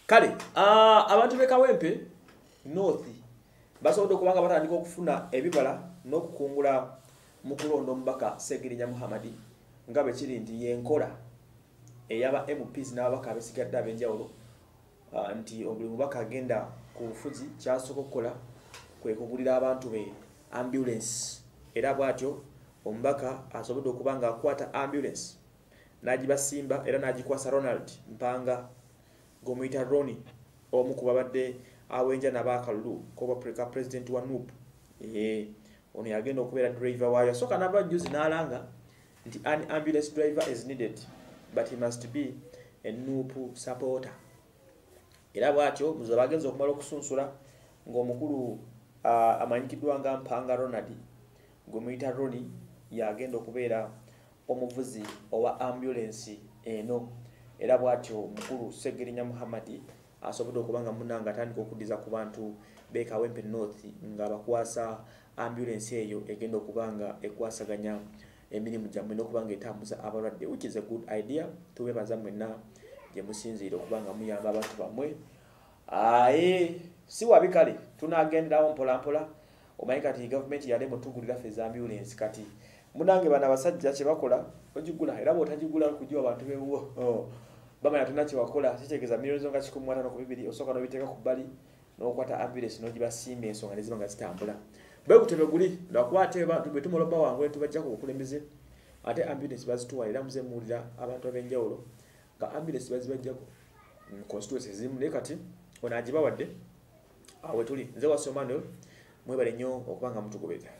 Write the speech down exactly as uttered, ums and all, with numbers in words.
kale ah abantu be Kawempe North basobola okubanga batandika okufuna ebibala n'okukungula mu kulonda omubaka Segirinya Muhammad nga bwe kiri nti yenkola eyaba M Ps n'ababaka abesigadde ab'enjawulo uh, nti buli mubaka agenda ku bufuzi kyasooka okukola kwe kugulira abantu be ambulance era bwatyo omubaka asobodde okubanga akwata ambulance n'agibasimba era n'agikwasa Ronald Mpanga gomuyita Roni omu ku babadde awenja n'abakalulu ko president wa N U P eh ono yagenda okubeera driver waayo soka n'abajjuzi n'alanga nti an ambulance driver is needed but he must be a N U P supporter era bwatyo muzo bagenza okumala okusunsula ng'omukulu uh, amanyikiddwa nga Mpanga Ronald gomuyita Roni yagenda okubeera omuvuzi owa ambulance eno era bwatyo mukulu Segirinya Muhammad asobodde okubanga munanga atandika okuddiza ku bantu be Kawempe North nga bakwasa ambulance eyo egenda okubanga ekwasaganya emirimu gyammwe n'okubanga etambuza abalwadde, which is a good idea. Tubebaza mwenna gye musinziire okubanga muyamba abantu bamwe. Aye si wabikale tunagenderawo mpola mpola omanyi kati government yale mutugulira feza ambulance kati munange bana basajja kye bakola ogigula era bw'otagigula kujiwa abantu bewo oh. Bamanya tunachi wakola kitegeza milioni zonga kikumi na ttaano ku bibiri osoka no biteka ku bali n'okwata ambulance n'ogibasimba ensonga ne zibanga zitambula bwe kutebe guli ndakwate abantu betumoloba wangu tubajja ku kulembeze ate ambulance bazituwa era muze muulira abantu ab'enjawulo nga ambulance bazibajja ku constituencies zimu ne kati onagiba wadde awe tuli nze wasomano mwebale nnyo okubanga mutugobeza.